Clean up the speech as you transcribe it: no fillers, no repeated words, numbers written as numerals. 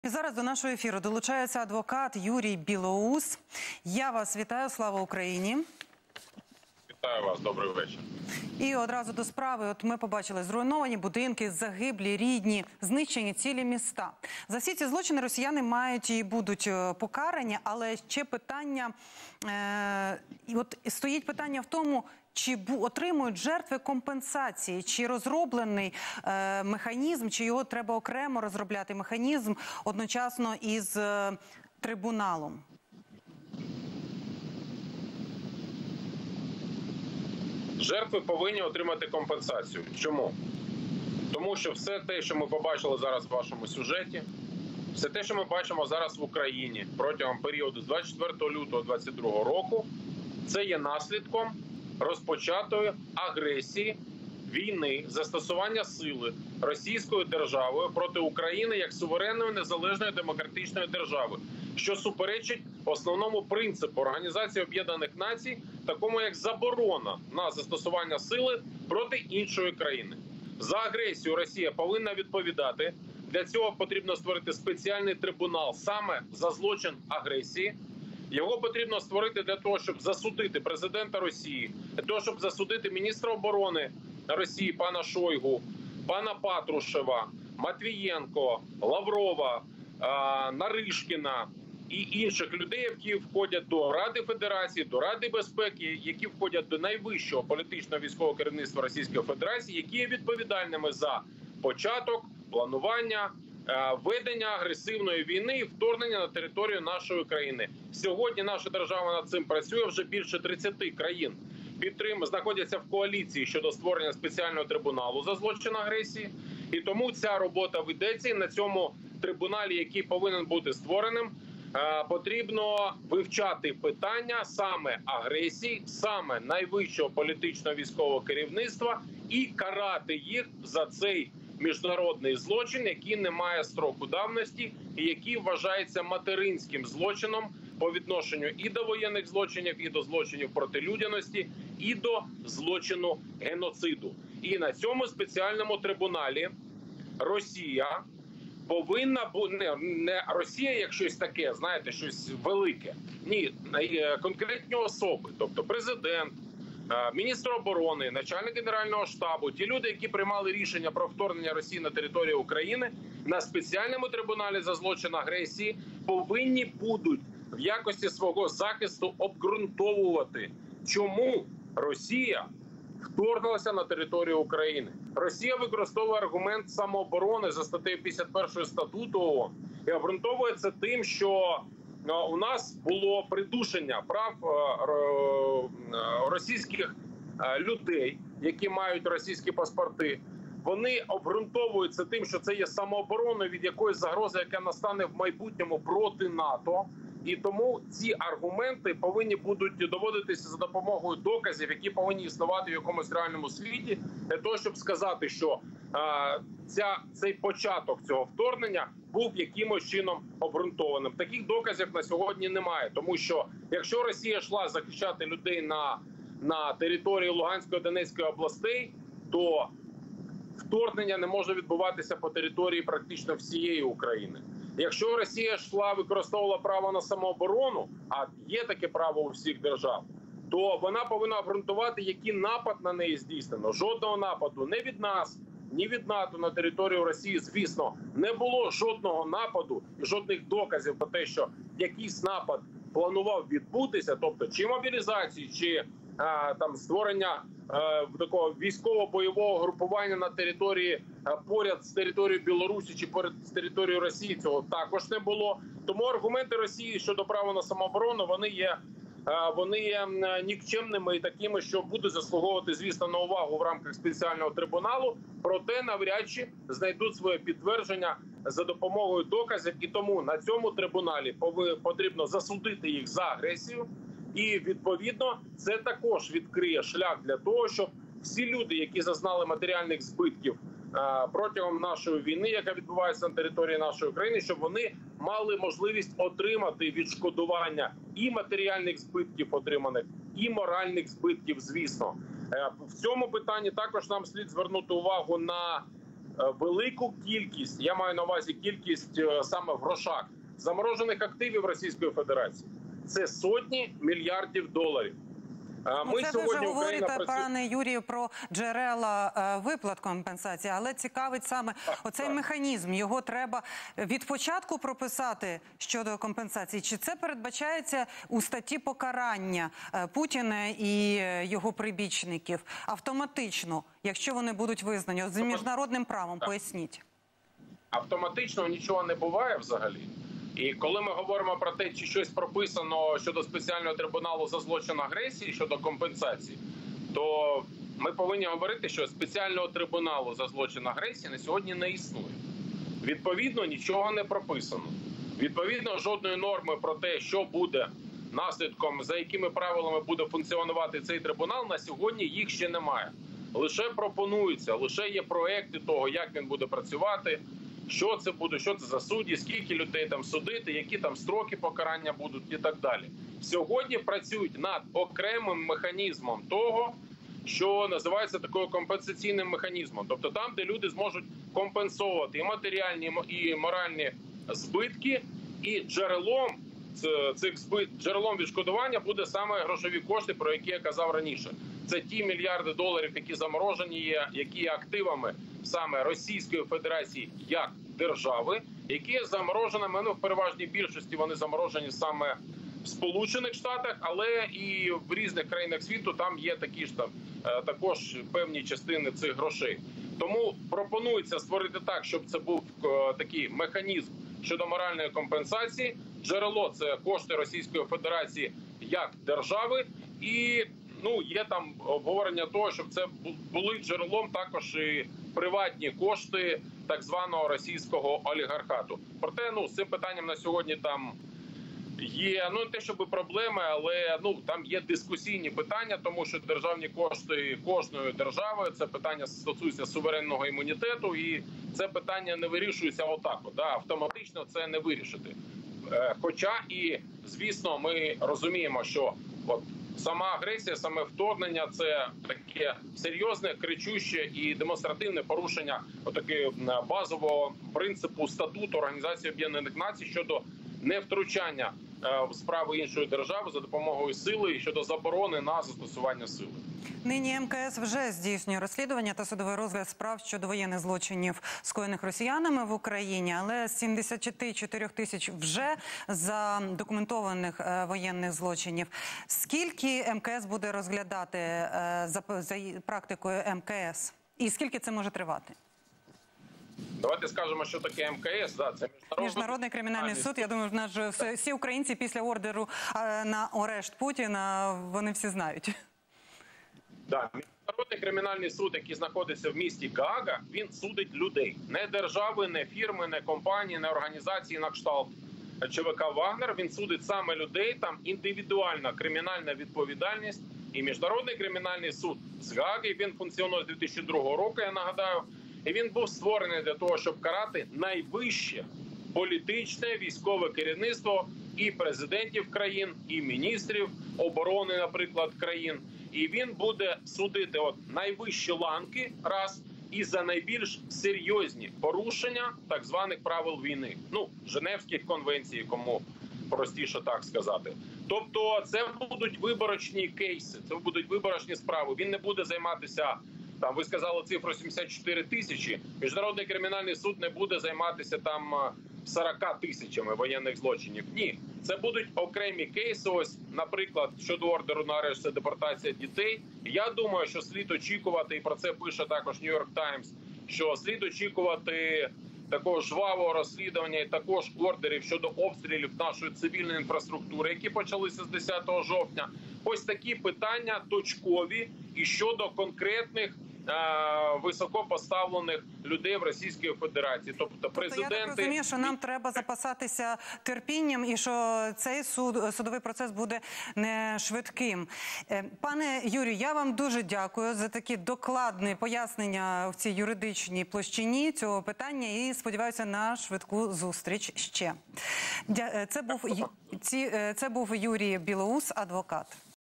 І зараз до нашого ефіру долучається адвокат Юрій Білоус. Я вас вітаю, слава Україні. Вітаю вас, добрий вечір. І одразу до справи. От ми побачили зруйновані будинки, загиблі, рідні, знищені цілі міста. За всі ці злочини росіяни мають і будуть покарані, але ще питання, стоїть питання в тому, чи отримують жертви компенсації, чи розроблений механізм, чи його треба окремо розробляти механізм одночасно із трибуналом? Жертви повинні отримати компенсацію. Чому? Тому що все те, що ми побачили зараз в вашому сюжеті, все те, що ми бачимо зараз в Україні протягом періоду з 24 лютого 2022 року, це є наслідком розпочатої агресії, війни, застосування сили Російською державою проти України як суверенної, незалежної, демократичної держави, що суперечить основному принципу Організації Об'єднаних Націй, такому як заборона на застосування сили проти іншої країни. За агресію Росія повинна відповідати. Для цього потрібно створити спеціальний трибунал саме за злочин агресії. Його потрібно створити для того, щоб засудити президента Росії, для того, щоб засудити міністра оборони Росії пана Шойгу, пана Патрушева, Матвієнко, Лаврова, Наришкіна і інших людей, які входять до Ради Федерації, до Ради безпеки, які входять до найвищого політичного військового керівництва Російської Федерації, які є відповідальними за початок, планування, ведення агресивної війни і вторгнення на територію нашої країни. Сьогодні наша держава над цим працює, вже більше 30 країн знаходяться в коаліції щодо створення спеціального трибуналу за злочин агресії. І тому ця робота ведеться, і на цьому трибуналі, який повинен бути створеним, потрібно вивчати питання саме агресії, саме найвищого політичного військового керівництва і карати їх за цей міжнародний злочин, який не має строку давності і який вважається материнським злочином по відношенню і до воєнних злочинів, і до злочинів проти людяності, і до злочину геноциду. І на цьому спеціальному трибуналі Росія повинна бути, не Росія як щось таке, знаєте, щось велике. Ні, конкретні особи, тобто президент, міністр оборони, начальник Генерального штабу, ті люди, які приймали рішення про вторгнення Росії на територію України, на спеціальному трибуналі за злочин агресії повинні будуть в якості свого захисту обґрунтовувати, чому Росія вторгнулася на територію України. Росія використовує аргумент самооборони за статтею 51 статуту ООН і обґрунтовує це тим, що у нас було придушення прав російських людей, які мають російські паспорти. Вони обґрунтовують це тим, що це є самообороною від якоїсь загрози, яка настане в майбутньому проти НАТО. І тому ці аргументи повинні будуть доводитися за допомогою доказів, які повинні існувати в якомусь реальному світі, для того, щоб сказати, що цей початок цього вторгнення був якимось чином обґрунтованим. Таких доказів на сьогодні немає, тому що якщо Росія йшла захищати людей на території Луганської, Донецької областей, то вторгнення не може відбуватися по території практично всієї України. Якщо Росія йшла, використовувала право на самооборону, а є таке право у всіх держав, то вона повинна обґрунтувати, який напад на неї здійснено. Жодного нападу не від нас, ні від НАТО на територію Росії, звісно, не було жодного нападу і жодних доказів про те, що якийсь напад планував відбутися, тобто чи мобілізації, чи створення такого військово-бойового групування на території поряд з територією Білорусі чи поряд з територією Росії, цього також не було. Тому аргументи Росії щодо права на самооборону, вони є нікчемними і такими, що будуть заслуговувати, звісно, на увагу в рамках спеціального трибуналу, проте навряд чи знайдуть своє підтвердження за допомогою доказів. І тому на цьому трибуналі потрібно засудити їх за агресію. І, відповідно, це також відкриє шлях для того, щоб всі люди, які зазнали матеріальних збитків протягом нашої війни, яка відбувається на території нашої країни, щоб вони мали можливість отримати відшкодування і матеріальних збитків отриманих, і моральних збитків, звісно. В цьому питанні також нам слід звернути увагу на велику кількість, я маю на увазі кількість саме в грошах, заморожених активів Російської Федерації. Це сотні мільярдів доларів. Ми це ви вже говорите, пане Юрію, про джерела виплат компенсації, але цікавить саме оцей механізм. Його треба від початку прописати щодо компенсації? Чи це передбачається у статті покарання Путіна і його прибічників автоматично, якщо вони будуть визнані? З міжнародним правом, поясніть. Автоматично нічого не буває взагалі. І коли ми говоримо про те, чи щось прописано щодо спеціального трибуналу за злочин агресії, щодо компенсації, то ми повинні говорити, що спеціального трибуналу за злочин агресії на сьогодні не існує. Відповідно, нічого не прописано. Відповідно, жодної норми про те, що буде наслідком, за якими правилами буде функціонувати цей трибунал, на сьогодні їх ще немає. Лише пропонується, лише є проекти того, як він буде працювати, що це буде, що це за судді, скільки людей там судити, які там строки покарання будуть і так далі. Сьогодні працюють над окремим механізмом того, що називається такою компенсаційним механізмом. Тобто там, де люди зможуть компенсувати і матеріальні, і моральні збитки, і джерелом цих джерелом відшкодування буде саме грошові кошти, про які я казав раніше. Це ті мільярди доларів, які заморожені є, які є активами саме Російської Федерації як держави, які є замороженими, в переважній більшості вони заморожені саме в Сполучених Штатах, але і в різних країнах світу там є такі ж також певні частини цих грошей. Тому пропонується створити так, щоб це був такий механізм щодо моральної компенсації. Джерело – це кошти Російської Федерації як держави, і є там обговорення того, щоб це були джерелом також і приватні кошти так званого російського олігархату. Проте, з цим питанням на сьогодні там є, не те, щоб проблеми, але там є дискусійні питання, тому що державні кошти кожної держави, це питання стосується суверенного імунітету, і це питання не вирішується отак. Автоматично це не вирішити. Хоча і, звісно, ми розуміємо, що сама агресія, саме вторгнення – це таке серйозне, кричуще і демонстративне порушення базового принципу статуту Організації Об'єднаних Націй щодо невтручання в справи іншої держави за допомогою сили і щодо заборони на застосування сили. Нині МКС вже здійснює розслідування та судовий розгляд справ щодо воєнних злочинів, скоєних росіянами в Україні, але з 74 тисяч вже задокументованих воєнних злочинів. Скільки МКС буде розглядати за практикою МКС? І скільки це може тривати? Давайте скажемо, що таке МКС. Це Міжнародний кримінальний суд. Я думаю, всі українці після ордеру на арешт Путіна, вони всі знають. Міжнародний кримінальний суд, який знаходиться в місті Гаага, він судить людей. Не держави, не фірми, не компанії, не організації на кшталт ЧВК «Вагнер». Він судить саме людей, там індивідуальна кримінальна відповідальність. І Міжнародний кримінальний суд з Гааги, він функціонує з 2002 року, я нагадаю. І він був створений для того, щоб карати найвище політичне, військове керівництво і президентів країн, і міністрів оборони, наприклад, країн. І він буде судити найвищі ланки раз і за найбільш серйозні порушення так званих правил війни. Женевських конвенцій, кому простіше так сказати. Тобто це будуть виборочні кейси, це будуть виборочні справи. Він не буде займатися, ви сказали цифру 74 тисячі. Міжнародний кримінальний суд не буде займатися 40 тисячами воєнних злочинів. Ні, це будуть окремі кейси. Наприклад, щодо ордеру на арешт, це депортація дітей. Я думаю, що слід очікувати, і про це пише також Нью-Йорк Таймс, що слід очікувати такого жвавого розслідування і також ордерів щодо обстрілів нашої цивільної інфраструктури, які почалися з 10 жовтня. Ось такі питання точкові і щодо конкретних високопоставлених людей в Російській Федерації. Тобто президенти... Я так розумію, що нам треба запасатися терпінням і що цей судовий процес буде не швидким. Пане Юрію, я вам дуже дякую за такі докладні пояснення в цій юридичній площині цього питання і сподіваюся на швидку зустріч ще. Це був Юрій Білоус, адвокат.